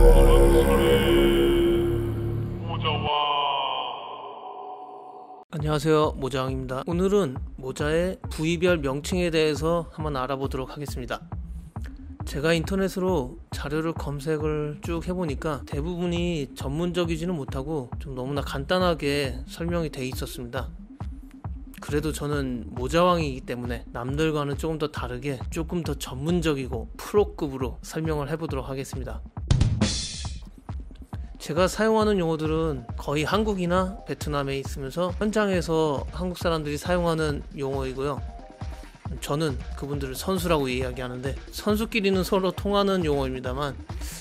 안녕하세요, 모자왕입니다. 오늘은 모자의 부위별 명칭에 대해서 한번 알아보도록 하겠습니다. 제가 인터넷으로 자료를 검색을 쭉 해보니까 대부분이 전문적이지는 못하고 좀 너무나 간단하게 설명이 돼 있었습니다. 그래도 저는 모자왕이기 때문에 남들과는 조금 더 다르게 조금 더 전문적이고 프로급으로 설명을 해보도록 하겠습니다. 제가 사용하는 용어들은 거의 한국이나 베트남에 있으면서 현장에서 한국 사람들이 사용하는 용어이고요. 저는 그분들을 선수라고 이야기하는데 선수끼리는 서로 통하는 용어입니다만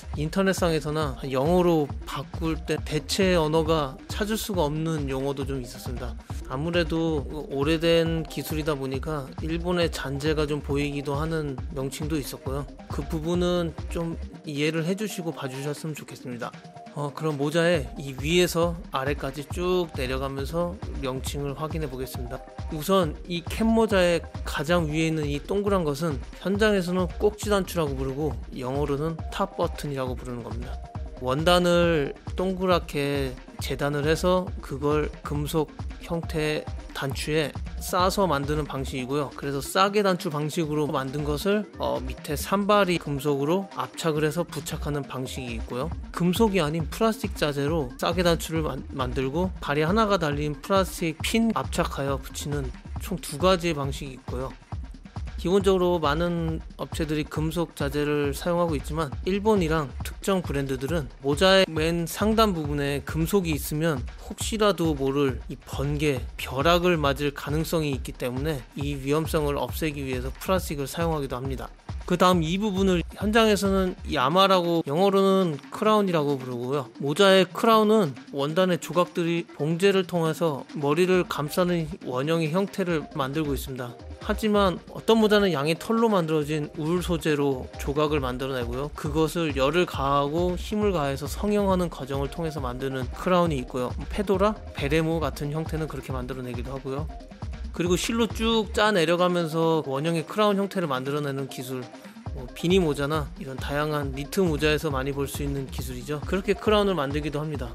인터넷상에서나 영어로 바꿀 때 대체 언어가 찾을 수가 없는 용어도 좀 있었습니다. 아무래도 오래된 기술이다 보니까 일본의 잔재가 좀 보이기도 하는 명칭도 있었고요. 그 부분은 좀 이해를 해주시고 봐주셨으면 좋겠습니다. 그럼 모자의 이 위에서 아래까지 쭉 내려가면서 명칭을 확인해 보겠습니다. 우선 이 캡 모자의 가장 위에 있는 이 동그란 것은 현장에서는 꼭지단추라고 부르고 영어로는 탑 버튼이라고 부르는 겁니다. 원단을 동그랗게 재단을 해서 그걸 금속 형태의 단추에 싸서 만드는 방식이고요. 그래서 싸게 단추 방식으로 만든 것을 밑에 산발이 금속으로 압착을 해서 부착하는 방식이 있고요. 금속이 아닌 플라스틱 자재로 싸게 단추를 만들고 발이 하나가 달린 플라스틱 핀 압착하여 붙이는 총 두 가지의 방식이 있고요. 기본적으로 많은 업체들이 금속 자재를 사용하고 있지만 일본이랑 특정 브랜드들은 모자의 맨 상단 부분에 금속이 있으면 혹시라도 모를 이 번개, 벼락을 맞을 가능성이 있기 때문에 이 위험성을 없애기 위해서 플라스틱을 사용하기도 합니다. 그 다음 이 부분을 현장에서는 야마라고 영어로는 크라운이라고 부르고요. 모자의 크라운은 원단의 조각들이 봉제를 통해서 머리를 감싸는 원형의 형태를 만들고 있습니다. 하지만 어떤 모자는 양의 털로 만들어진 울 소재로 조각을 만들어내고요. 그것을 열을 가하고 힘을 가해서 성형하는 과정을 통해서 만드는 크라운이 있고요. 페도라, 베레모 같은 형태는 그렇게 만들어내기도 하고요. 그리고 실로 쭉 짜 내려가면서 원형의 크라운 형태를 만들어내는 기술, 비니 모자나 이런 다양한 니트 모자에서 많이 볼 수 있는 기술이죠. 그렇게 크라운을 만들기도 합니다.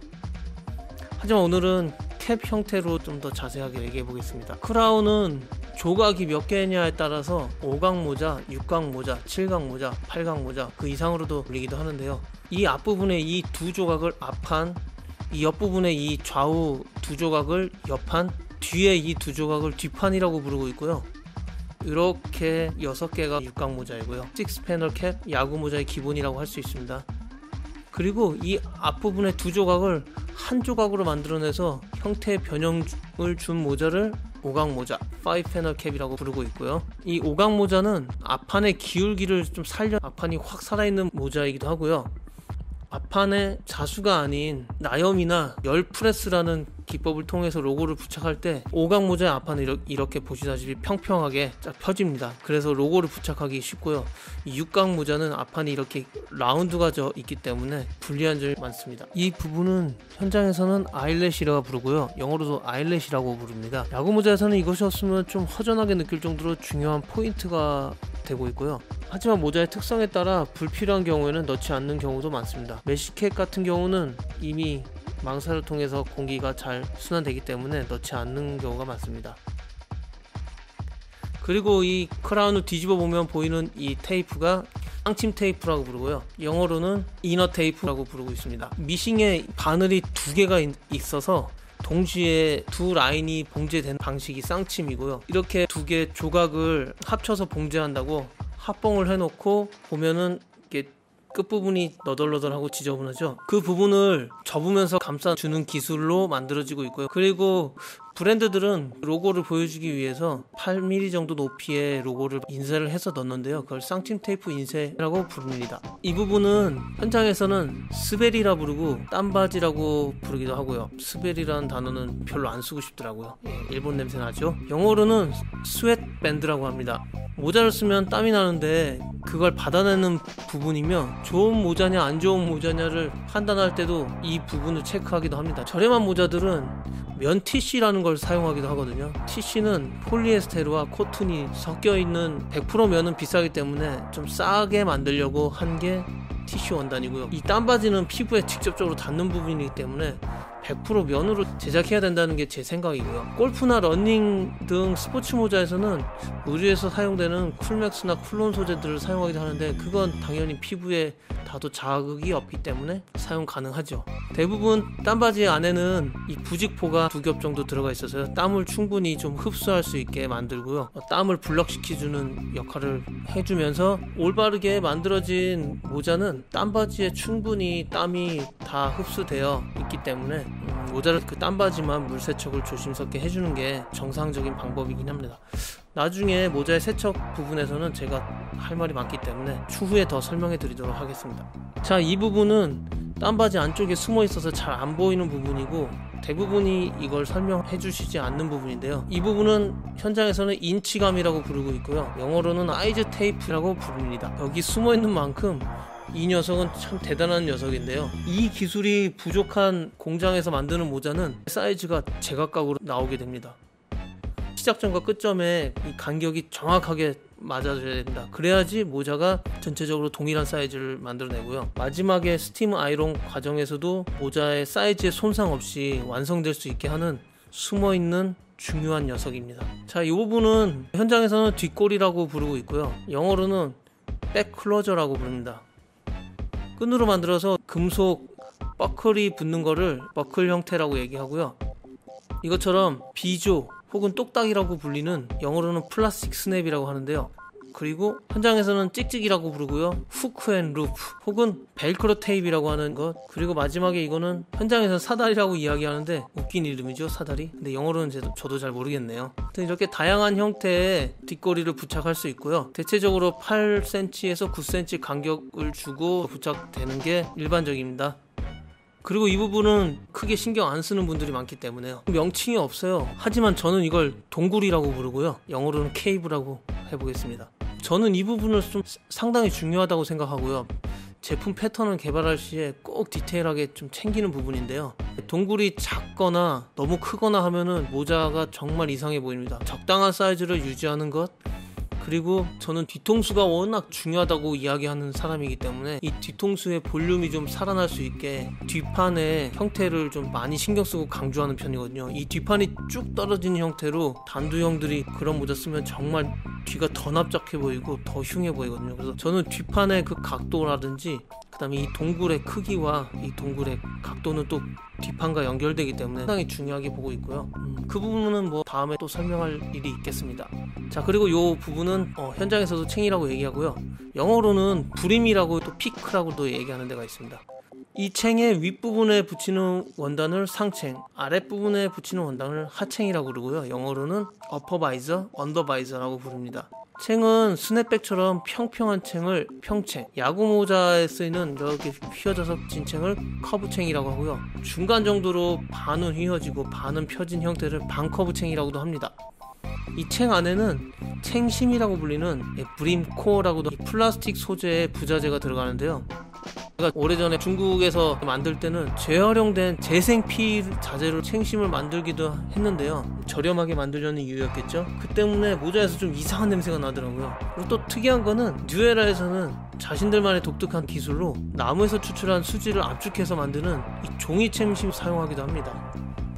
하지만 오늘은 캡 형태로 좀 더 자세하게 얘기해 보겠습니다. 크라운은 조각이 몇 개냐에 따라서 5각 모자, 6각 모자, 7각 모자, 8각 모자 그 이상으로도 불리기도 하는데요. 이 앞부분에 이 두 조각을 앞판, 이 옆부분에 이 좌우 두 조각을 옆판, 뒤에 이 두 조각을 뒷판이라고 부르고 있고요. 이렇게 6개가 6각 모자이고요. 6패널 캡, 야구 모자의 기본이라고 할 수 있습니다. 그리고 이 앞부분의 두 조각을 한 조각으로 만들어내서 형태의 변형을 준 모자를 5각 모자, 5패널 캡이라고 부르고 있고요. 이 5각 모자는 앞판의 기울기를 좀 살려 앞판이 확 살아있는 모자이기도 하고요. 앞판에 자수가 아닌 나염이나 열 프레스라는 기법을 통해서 로고를 부착할 때 5각 모자의 앞판은 이렇게 보시다시피 평평하게 쫙 펴집니다. 그래서 로고를 부착하기 쉽고요. 이 6각 모자는 앞판이 이렇게 라운드가 져 있기 때문에 불리한 점이 많습니다. 이 부분은 현장에서는 아일렛이라고 부르고요. 영어로도 아일렛이라고 부릅니다. 야구 모자에서는 이것이 없으면 좀 허전하게 느낄 정도로 중요한 포인트가 되고 있고요. 하지만 모자의 특성에 따라 불필요한 경우에는 넣지 않는 경우도 많습니다. 메시캡 같은 경우는 이미 망사를 통해서 공기가 잘 순환되기 때문에 넣지 않는 경우가 많습니다. 그리고 이 크라운을 뒤집어 보면 보이는 이 테이프가 쌍침 테이프라고 부르고요. 영어로는 이너 테이프라고 부르고 있습니다. 미싱에 바늘이 두 개가 있어서 동시에 두 라인이 봉제된 방식이 쌍침이고요. 이렇게 두 개 조각을 합쳐서 봉제한다고 합봉을 해놓고 보면은 이게 끝부분이 너덜너덜하고 지저분하죠. 그 부분을 접으면서 감싸주는 기술로 만들어지고 있고요. 그리고 브랜드들은 로고를 보여주기 위해서 8mm 정도 높이의 로고를 인쇄를 해서 넣는데요. 그걸 쌍침 테이프 인쇄라고 부릅니다. 이 부분은 현장에서는 스베리라 부르고 땀바지라고 부르기도 하고요. 스베리라는 단어는 별로 안 쓰고 싶더라고요. 일본 냄새 나죠. 영어로는 스웨트밴드라고 합니다. 모자를 쓰면 땀이 나는데 그걸 받아내는 부분이며 좋은 모자냐 안 좋은 모자냐를 판단할 때도 이 부분을 체크하기도 합니다. 저렴한 모자들은 면 TC라는 걸 사용하기도 하거든요. TC는 폴리에스테르와 코튼이 섞여있는 100% 면은 비싸기 때문에 좀 싸게 만들려고 한 게 티슈 원단이고요. 이 땀바지는 피부에 직접적으로 닿는 부분이기 때문에 100% 면으로 제작해야 된다는 게 제 생각이고요. 골프나 러닝 등 스포츠 모자에서는 의류에서 사용되는 쿨맥스나 쿨론 소재들을 사용하기도 하는데 그건 당연히 피부에 닿아도 자극이 없기 때문에 사용 가능하죠. 대부분 땀바지 안에는 이 부직포가 2겹 정도 들어가 있어서 땀을 충분히 좀 흡수할 수 있게 만들고요. 땀을 블럭시켜주는 역할을 해주면서 올바르게 만들어진 모자는 땀바지에 충분히 땀이 다 흡수되어 있기 때문에 모자를 그 땀바지만 물 세척을 조심스럽게 해주는 게 정상적인 방법이긴 합니다. 나중에 모자의 세척 부분에서는 제가 할 말이 많기 때문에 추후에 더 설명해 드리도록 하겠습니다. 자, 이 부분은 땀바지 안쪽에 숨어 있어서 잘 안 보이는 부분이고 대부분이 이걸 설명해 주시지 않는 부분인데요. 이 부분은 현장에서는 인치감이라고 부르고 있고요. 영어로는 아이즈 테이프라고 부릅니다. 여기 숨어 있는 만큼 이 녀석은 참 대단한 녀석인데요. 이 기술이 부족한 공장에서 만드는 모자는 사이즈가 제각각으로 나오게 됩니다. 시작점과 끝점에 이 간격이 정확하게 맞아줘야 된다. 그래야지 모자가 전체적으로 동일한 사이즈를 만들어내고요. 마지막에 스팀 아이론 과정에서도 모자의 사이즈에 손상 없이 완성될 수 있게 하는 숨어있는 중요한 녀석입니다. 자, 이 부분은 현장에서는 뒷골이라고 부르고 있고요. 영어로는 백클로저라고 부릅니다. 끈으로 만들어서 금속 버클이 붙는 거를 버클 형태라고 얘기하고요. 이것처럼 비조 혹은 똑딱이라고 불리는 영어로는 플라스틱 스냅이라고 하는데요. 그리고 현장에서는 찍찍이라고 부르고요. 후크 앤 루프 혹은 벨크로 테이프라고 하는 것, 그리고 마지막에 이거는 현장에서 사다리라고 이야기하는데 웃긴 이름이죠, 사다리. 근데 영어로는 저도 잘 모르겠네요. 이렇게 다양한 형태의 뒷걸이를 부착할 수 있고요. 대체적으로 8cm에서 9cm 간격을 주고 부착되는 게 일반적입니다. 그리고 이 부분은 크게 신경 안 쓰는 분들이 많기 때문에요. 명칭이 없어요. 하지만 저는 이걸 동굴이라고 부르고요. 영어로는 케이브라고 해보겠습니다. 저는 이 부분을 좀 상당히 중요하다고 생각하고요. 제품 패턴을 개발할 시에 꼭 디테일하게 좀 챙기는 부분인데요. 동굴이 작거나 너무 크거나 하면은 모자가 정말 이상해 보입니다. 적당한 사이즈를 유지하는 것, 그리고 저는 뒤통수가 워낙 중요하다고 이야기하는 사람이기 때문에 이 뒤통수의 볼륨이 좀 살아날 수 있게 뒷판의 형태를 좀 많이 신경 쓰고 강조하는 편이거든요. 이 뒷판이 쭉 떨어지는 형태로 단두형들이 그런 모자 쓰면 정말 뒤가 더 납작해 보이고 더 흉해 보이거든요. 그래서 저는 뒷판의 그 각도라든지 그 다음에 이 동굴의 크기와 이 동굴의 각도는 또 뒷판과 연결되기 때문에 상당히 중요하게 보고 있고요. 그 부분은 뭐 다음에 또 설명할 일이 있겠습니다. 자, 그리고 이 부분은 현장에서도 챙이라고 얘기하고요. 영어로는 브림이라고 또 피크라고도 얘기하는 데가 있습니다. 이 챙의 윗부분에 붙이는 원단을 상챙, 아랫부분에 붙이는 원단을 하챙이라고 부르고요. 영어로는 어퍼바이저, 언더바이저라고 부릅니다. 챙은 스냅백처럼 평평한 챙을 평챙, 야구 모자에 쓰이는 이렇게 휘어져서 진 챙을 커브챙이라고 하고요. 중간 정도로 반은 휘어지고 반은 펴진 형태를 반커브 챙이라고도 합니다. 이 챙 안에는 챙심이라고 불리는 브림코어라고도 플라스틱 소재의 부자재가 들어가는데요. 제가 오래전에 중국에서 만들 때는 재활용된 재생피 자재로 챙심을 만들기도 했는데요. 저렴하게 만들려는 이유였겠죠. 그 때문에 모자에서 좀 이상한 냄새가 나더라고요. 그리고 또 특이한 거는 뉴에라에서는 자신들만의 독특한 기술로 나무에서 추출한 수지를 압축해서 만드는 이 종이 챙심 사용하기도 합니다.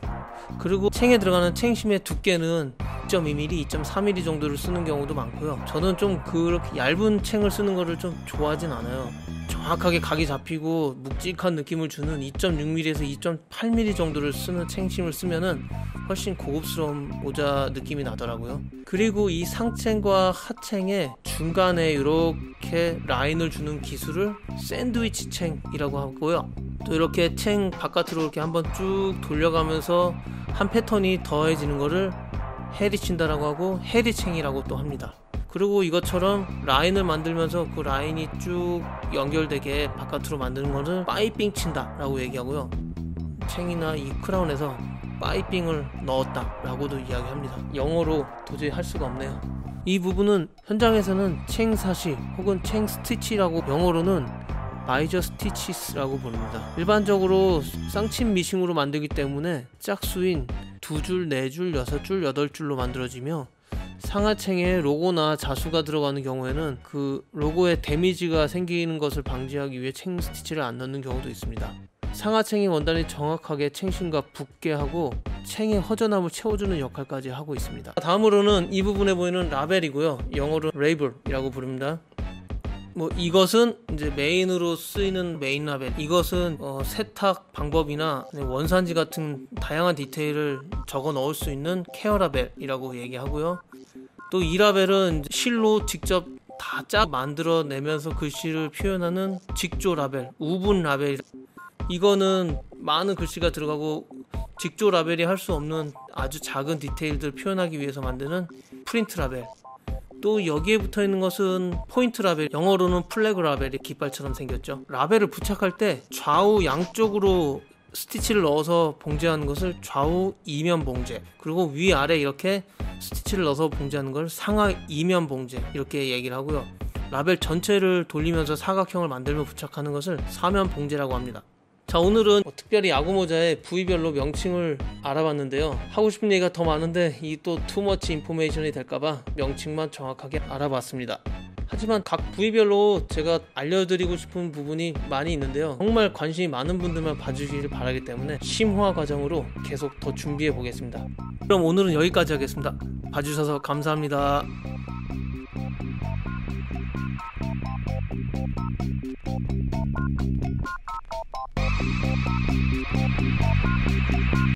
그리고 챙에 들어가는 챙심의 두께는 2.2mm, 2.4mm 정도를 쓰는 경우도 많고요. 저는 좀 그렇게 얇은 챙을 쓰는 거를 좀 좋아하진 않아요. 정확하게 각이 잡히고 묵직한 느낌을 주는 2.6mm에서 2.8mm 정도를 쓰는 챙심을 쓰면은 훨씬 고급스러운 모자 느낌이 나더라고요. 그리고 이 상챙과 하챙의 중간에 이렇게 라인을 주는 기술을 샌드위치 챙이라고 하고요. 또 이렇게 챙 바깥으로 이렇게 한번 쭉 돌려가면서 한 패턴이 더해지는 거를 헤리친다라고 하고 헤리챙이라고 또 합니다. 그리고 이것처럼 라인을 만들면서 그 라인이 쭉 연결되게 바깥으로 만드는 거를 파이핑 친다 라고 얘기하고요. 챙이나 이 크라운에서 파이핑을 넣었다 라고도 이야기합니다. 영어로 도저히 할 수가 없네요. 이 부분은 현장에서는 챙사시 혹은 챙스티치라고, 영어로는 바이저 스티치스라고 부릅니다. 일반적으로 쌍침 미싱으로 만들기 때문에 짝수인 2줄, 4줄, 6줄, 8줄로 만들어지며 상하챙에 로고나 자수가 들어가는 경우에는 그 로고에 데미지가 생기는 것을 방지하기 위해 챙 스티치를 안 넣는 경우도 있습니다. 상하챙이 원단이 정확하게 챙심과 붙게 하고 챙의 허전함을 채워주는 역할까지 하고 있습니다. 다음으로는 이 부분에 보이는 라벨이고요. 영어로 레이블이라고 부릅니다. 이것은 이제 메인으로 쓰이는 메인 라벨, 이것은 세탁 방법이나 원산지 같은 다양한 디테일을 적어 넣을 수 있는 케어 라벨이라고 얘기하고요. 또 이 라벨은 실로 직접 다 짜 만들어내면서 글씨를 표현하는 직조 라벨, 우분 라벨, 이거는 많은 글씨가 들어가고 직조 라벨이 할 수 없는 아주 작은 디테일들 표현하기 위해서 만드는 프린트 라벨. 또 여기에 붙어있는 것은 포인트 라벨, 영어로는 플래그 라벨이 깃발처럼 생겼죠. 라벨을 부착할 때 좌우 양쪽으로 스티치를 넣어서 봉제하는 것을 좌우 이면 봉제, 그리고 위아래 이렇게 스티치를 넣어서 봉제하는 걸 상하 이면 봉제, 이렇게 얘기를 하고요. 라벨 전체를 돌리면서 사각형을 만들며 부착하는 것을 사면 봉제라고 합니다. 자, 오늘은 특별히 야구모자의 부위별로 명칭을 알아봤는데요. 하고 싶은 얘기가 더 많은데 이 또 투머치 인포메이션이 될까봐 명칭만 정확하게 알아봤습니다. 하지만 각 부위별로 제가 알려드리고 싶은 부분이 많이 있는데요. 정말 관심이 많은 분들만 봐주시길 바라기 때문에 심화 과정으로 계속 더 준비해 보겠습니다. 그럼 오늘은 여기까지 하겠습니다. 봐주셔서 감사합니다.